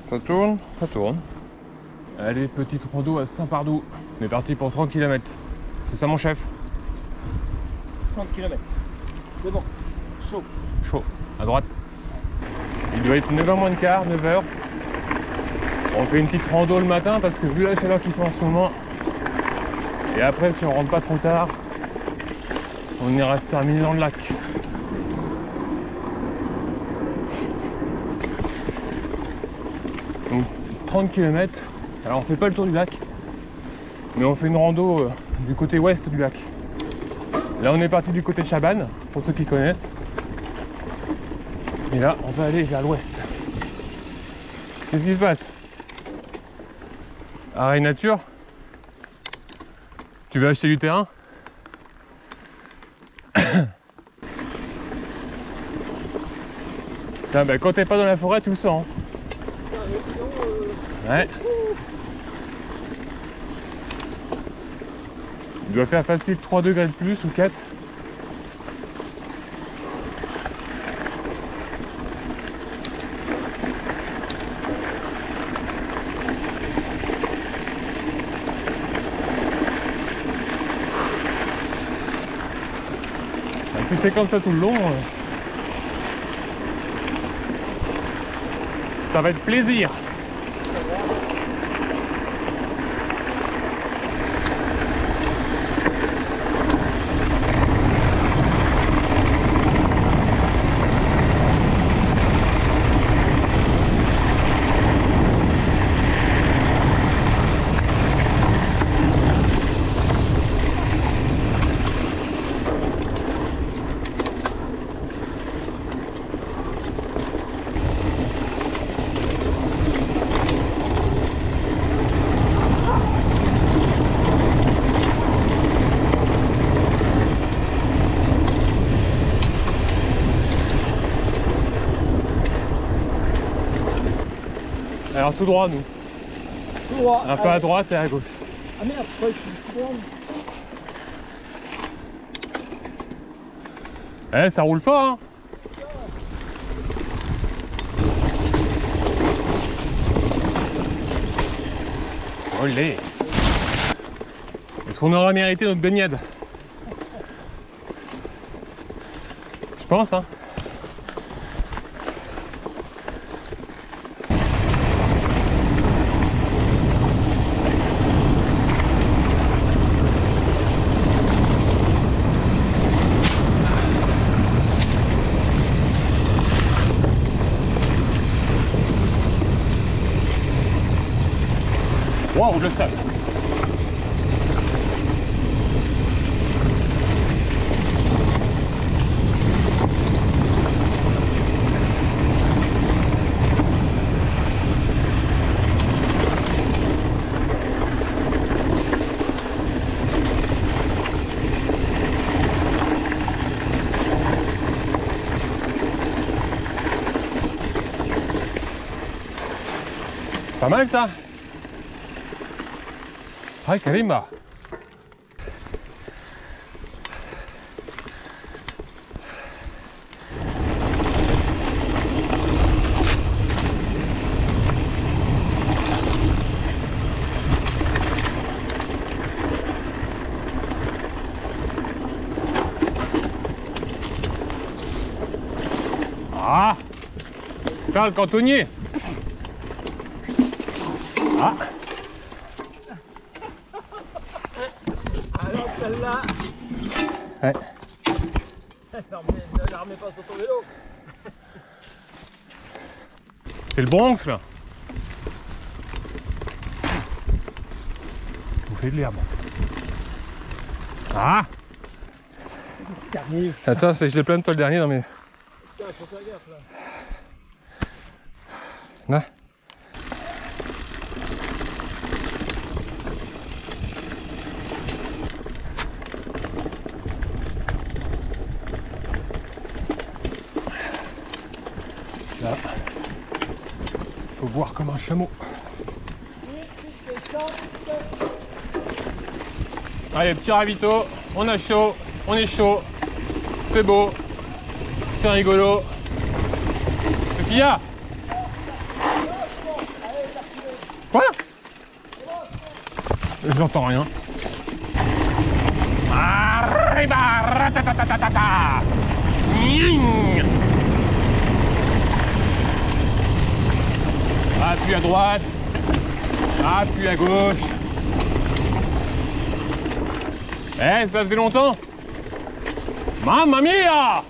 Ça tourne, ça tourne. Allez, petite rando à Saint-Pardoux. On est parti pour 30 km. C'est ça mon chef? 30 km. C'est bon. Chaud. Chaud. À droite. Il doit être 9h moins de quart, 9h. On fait une petite rando le matin parce que vu la chaleur qu'il fait en ce moment, et après si on rentre pas trop tard, on ira se terminer dans le lac. Donc 30 km. Alors on fait pas le tour du lac, mais on fait une rando du côté ouest du lac. Là on est parti du côté Chabannes, pour ceux qui connaissent. Et là on va aller vers l'ouest. Qu'est-ce qui se passe? Arrêt nature? Tu veux acheter du terrain? Putain, bah, quand t'es pas dans la forêt, tu le sens. Ouais. Il doit faire facile 3 degrés de plus ou 4. Si c'est comme ça tout le long, ça va être plaisir. Alors tout droit nous. Tout droit. Un peu à droite et à gauche. Ah merde, je crois que je suis tout droit. Eh, ça roule fort hein. Olé. Est-ce qu'on aura mérité notre baignade? Je pense hein. Waouh, le sac. Pas mal ça. Ay, caramba. Ah, faire le cantonnier. Ah. Alors celle-là, Ouais. ne la remets pas sur ton vélo. C'est le Bronx là. Vous faites de l'herbe. Ah. Qu'est-ce qui arrive? Attends, je l'ai plein de toi le dernier dans mes. Putain, faut faire gaffe là. Là. Là. Faut boire comme un chameau. Allez, petit ravito, on a chaud, on est chaud, c'est beau, c'est rigolo. Qu'est-ce qu'il y a? J'entends rien. Arriba, ratatatatata. Ning. Appuie à droite, appuie à gauche. Eh, ça faisait longtemps. Mamma mia!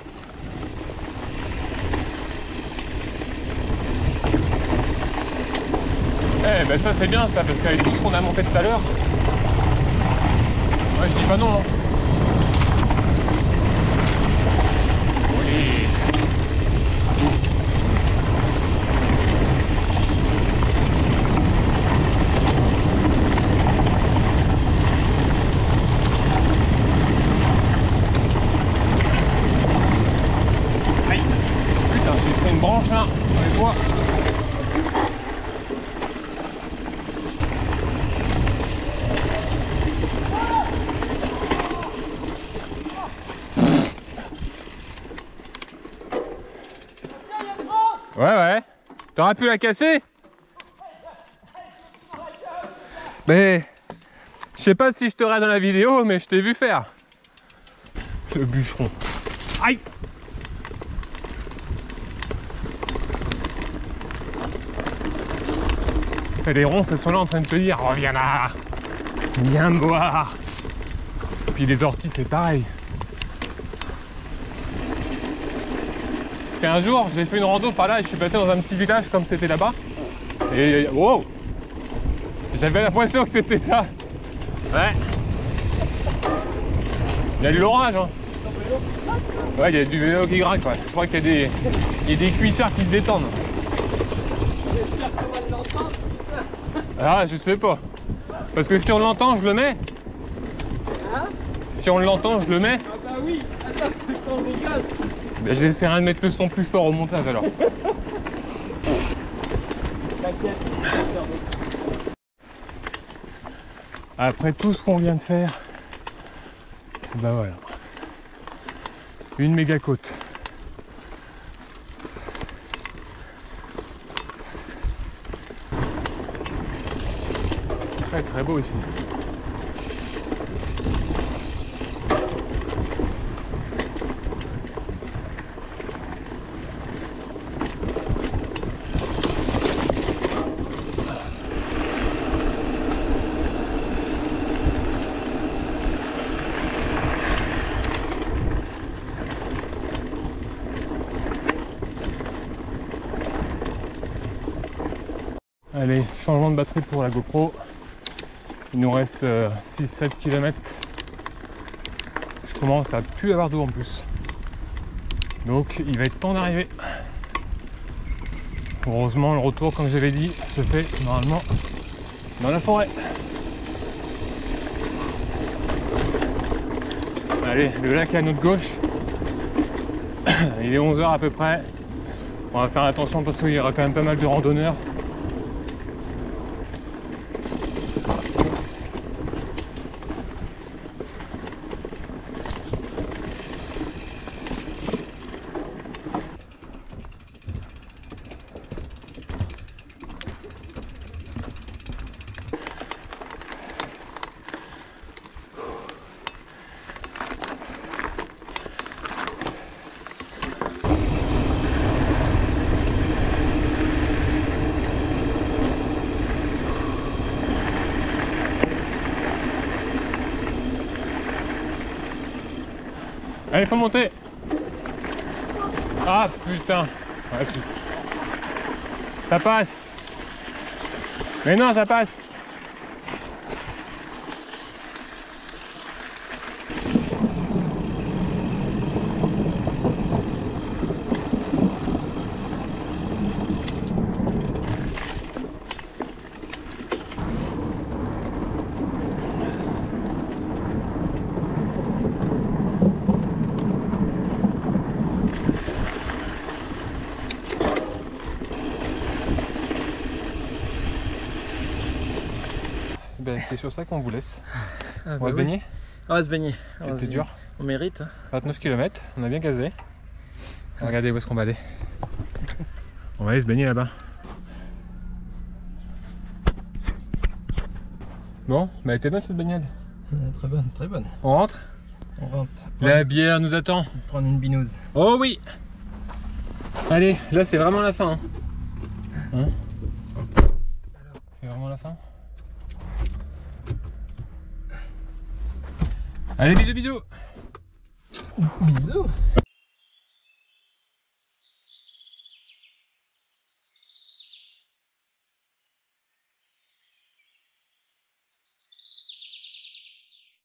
Eh ben ça c'est bien ça, parce qu'avec tout ce qu'on a monté tout à l'heure, ouais, je dis pas non. Hein. Oui. Aïe. Putain, j'ai pris une branche là, avec toi. Ouais. T'aurais pu la casser? Mais je sais pas si je t'aurai dans la vidéo, mais je t'ai vu faire. Le bûcheron. Aïe! Et les ronces, elles sont là en train de te dire reviens là, viens me voir. Et puis les orties, c'est pareil. Et un jour, j'ai fait une rando par là et je suis passé dans un petit village comme c'était là-bas. Et wow! J'avais l'impression que c'était ça. Ouais. Il y a de l'orage, hein. Ouais, il y a du vélo qui grinque, ouais. Je crois qu'il y a des cuissards qui se détendent. Ah, je sais pas. Parce que si on l'entend, je le mets. Hein? Si on l'entend, je le mets. Ah bah oui, attends, on rigole. Ben, j'essaierai de mettre le son plus fort au montage alors. T'inquiète. Après tout ce qu'on vient de faire, bah voilà. Une méga côte. Très très beau ici. Allez, changement de batterie pour la GoPro. Il nous reste 6-7 km. Je commence à plus avoir d'eau en plus. Donc il va être temps d'arriver. Heureusement, le retour, comme j'avais dit, se fait normalement dans la forêt. Allez, le lac est à notre gauche. Il est 11 h à peu près. On va faire attention parce qu'il y aura quand même pas mal de randonneurs. Allez, faut monter. Ah putain. Ouais, ça passe. Mais non, ça passe. Ben, c'est sur ça qu'on vous laisse. Ah, On va se baigner. On va se baigner. C'était dur. On mérite. 29 km, on a bien gazé. Regardez où est-ce qu'on va aller. On va aller se baigner là-bas. Bon, bah elle était bonne cette baignade. Très bonne, très bonne. On rentre? On rentre. La bière nous attend. Prendre une binouse. Oh oui. Allez, là c'est vraiment la fin. Hein, c'est vraiment la fin. Allez, bisous bisous. Bisous.